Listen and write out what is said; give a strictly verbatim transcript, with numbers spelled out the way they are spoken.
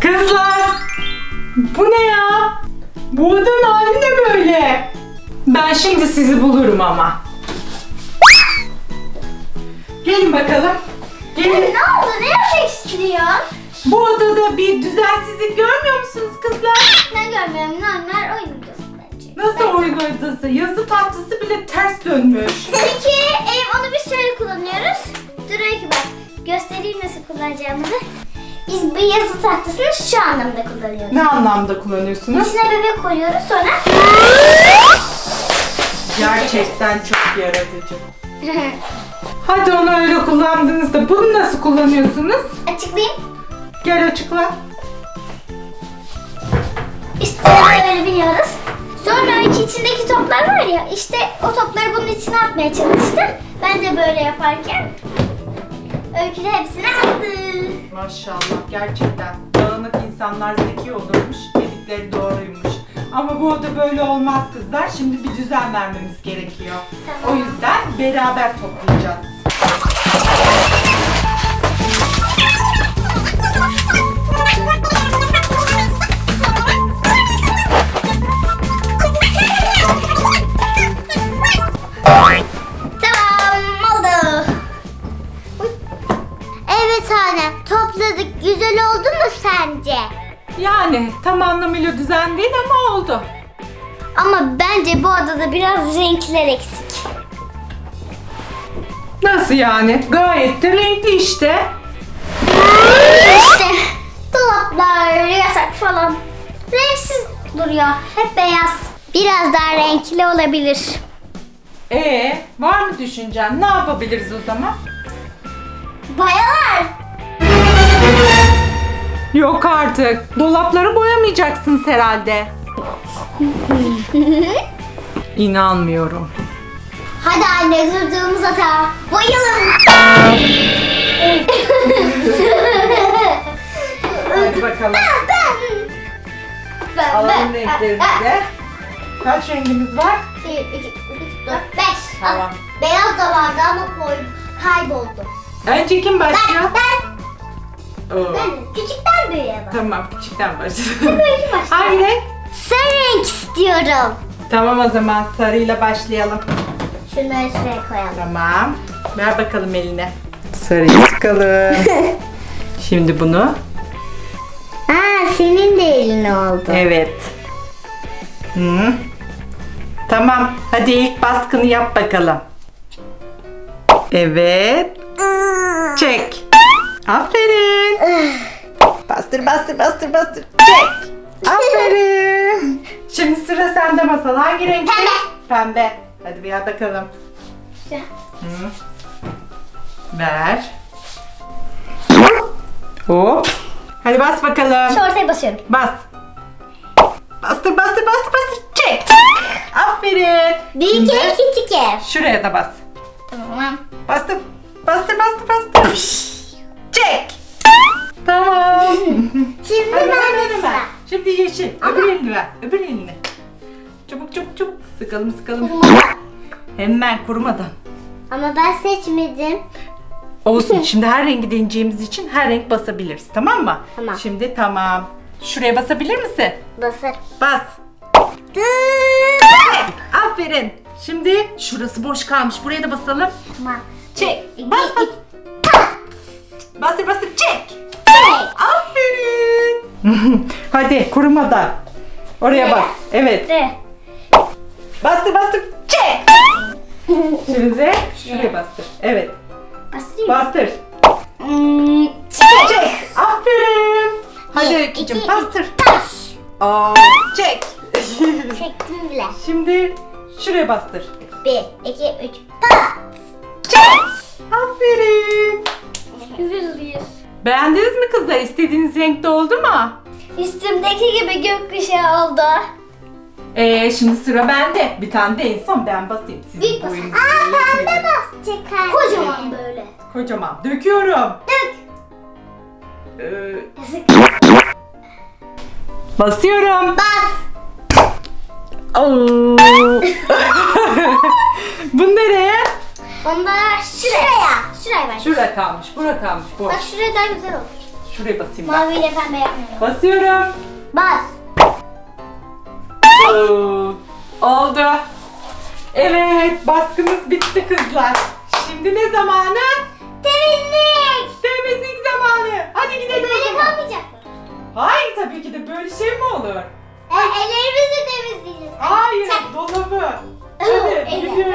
Kızlar! Bu ne ya? Bu odanın hali ne böyle? Ben şimdi sizi bulurum ama. Gelin bakalım. Gelin. Ne oldu? Ne yapmak istiyor? Bu odada bir düzensizlik görmüyor musunuz kızlar? Ne görmüyorum? Normal oyun odası bence. Nasıl oyun odası? Yazı tahtası bile ters dönmüş. Peki e, onu biz şöyle kullanıyoruz. Dur öyle bak. Göstereyim nasıl kullanacağımızı. Biz bu yazı tahtasını şu anlamda kullanıyoruz. Ne anlamda kullanıyorsunuz? İçine bebek koyuyoruz sonra. Gerçekten çok yaratıcı. Hadi onu öyle kullandığınızda bunu nasıl kullanıyorsunuz? Açıklayayım. Gel açıkla. İşte böyle biniyoruz. Sonra içindeki toplar var ya, işte o topları bunun içine atmaya çalıştı. Ben de böyle yaparken Öykü de hepsini attı. Maşallah gerçekten dağınık insanlar zeki olurmuş, dedikleri doğruymuş. Ama bu oda böyle olmaz kızlar. Şimdi bir düzen vermemiz gerekiyor. Tamam. O yüzden beraber toplayacağız. Tamam oldu. Evet anne, topladık. Güzel oldu mu sence? Yani tam anlamıyla düzen değil ama oldu. Ama bence bu odada biraz renkler eksik. Nasıl yani? Gayet de renkli işte. İşte dolaplar, yasak falan. Renksiz duruyor. Hep beyaz. Biraz daha renkli olabilir. Ee, var mı düşüncen? Ne yapabiliriz o zaman? Bayalar. Yok artık. Dolapları boyamayacaksınız herhalde. İnanmıyorum. Hadi anne, durduğumuz hata. Boyayalım. Hadi bakalım. Ben, Alalım renklerimizi. Kaç rengimiz var? Bir, iki, üç, dört, beş. Tamam. Beyaz da vardı ama koy, kayboldu. Önce kim başlıyor? Ben, ben, Oo. ben küçükten büyüğe bak. Tamam, küçükten başlayalım. Böyle başla. Hangi renk? Sarı renk istiyorum. Tamam o zaman sarıyla başlayalım. Şunları şuraya koyalım. Tamam. Ver bakalım eline. Sarıyı sıkalım. Şimdi bunu. Aa, senin de elin oldu. Evet. Hı. Tamam. Hadi ilk baskını yap bakalım. Evet. Çek. Aferin. Bastır bastır bastır bastır. Çek. Aferin. Şimdi sıra sende Masal. Hangi renk? Pembe. Pembe. Hadi bir yap bakalım. Güzel. Hı. Ver. Hop. Hadi bas bakalım. Şu ortaya basıyorum. Bas. Bastır bastır bastır bastır. Çek. Aferin. Büyük Şimdi ev, küçük ev. şuraya da bas. Tamam. Bastır. Bastır bastır bastır. Çek. Tamam. Şimdi Hadi ben ben de de sıra. ver. Şimdi yeşil. Öbür elini ver. Öbür elini. Çabuk çabuk çabuk. Sıkalım sıkalım. Kurumada. Hemen kurumadan. Ama ben seçmedim. Olsun. Şimdi her rengi deneyeceğimiz için her renk basabiliriz. Tamam mı? Tamam. Şimdi tamam. Şuraya basabilir misin? Basar. Bas. Evet. Aferin. Şimdi şurası boş kalmış. Buraya da basalım. Tamam. Çek. Bas bas. Bastır bastır. Çek. Aferin. Hadi kurumadan. Oraya bas. Evet. De. Bastır bastır. Çek. Şimdi şuraya bastır. Evet. Basayım. Bastır. Hmm, Çek. Aferin. Hadi Bir, Öykücüm iki, bastır. Taş. Aa, çek. Çektim bile. Şimdi şuraya bastır. Bir, iki, üç. Pat. Çek. Aferin. Güzel. Beğendiniz mi kızlar? İstediğiniz renkte oldu mu? Üstümdeki gibi gökkuşağı oldu. Ee, şimdi sıra bende. Bir tane de en son ben basayım. Sizin Büyük bas. boyunuz Aa, değil. ben de basacak. Kocaman böyle. Kocaman. Döküyorum. Dök. Ee, Yazık. basıyorum. Bas. Oo. Bu nereye? Onda şuraya. Şuraya ver. Şuraya kalmış. Bura kalmış. Bu. Bak şuraya daha güzel olur. Şuraya basayım ben. Maviyle pembe yapmıyorum. Basıyorum. Bas. Oo, oldu. Evet, baskımız bitti kızlar. Şimdi ne zamanı? Temizlik. Temizlik zamanı. Hadi gidelim o Böyle zaman. kalmayacak. Hayır, tabii ki de böyle şey mi olur? E, ellerimizi temizleyeceğiz. Hayır, Çak. dolabı. Evet. Hadi gidiyoruz.